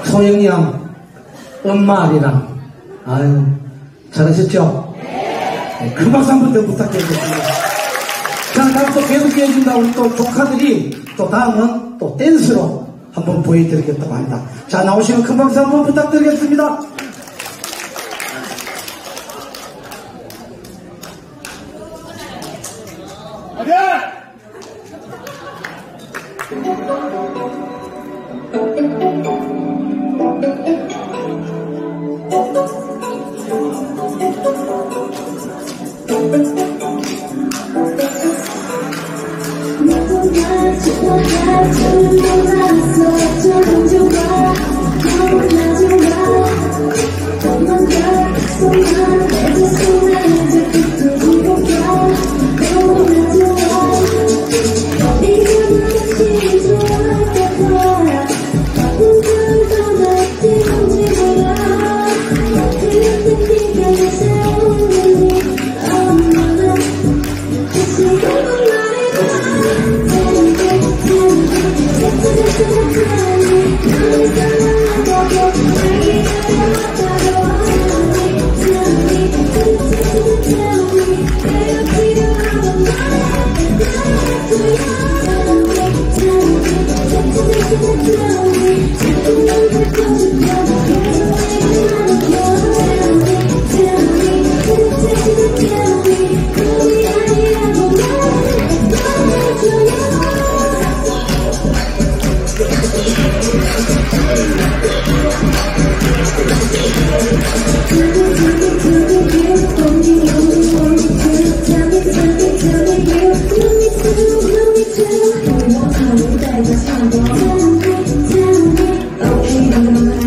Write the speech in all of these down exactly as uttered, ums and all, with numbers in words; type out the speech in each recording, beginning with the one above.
소영이 양 엄마 아리랑 아유 잘하셨죠? 네, 큰 박수 한번 더 부탁드리겠습니다. 자, 다음 또 계속 이어진다. 우리 또 조카들이 또 다음은 또 댄스로 한번 보여드리겠다고 합니다. 자, 나오시면 큰 박수 한번 부탁드리겠습니다.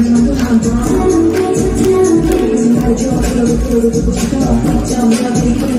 Tell me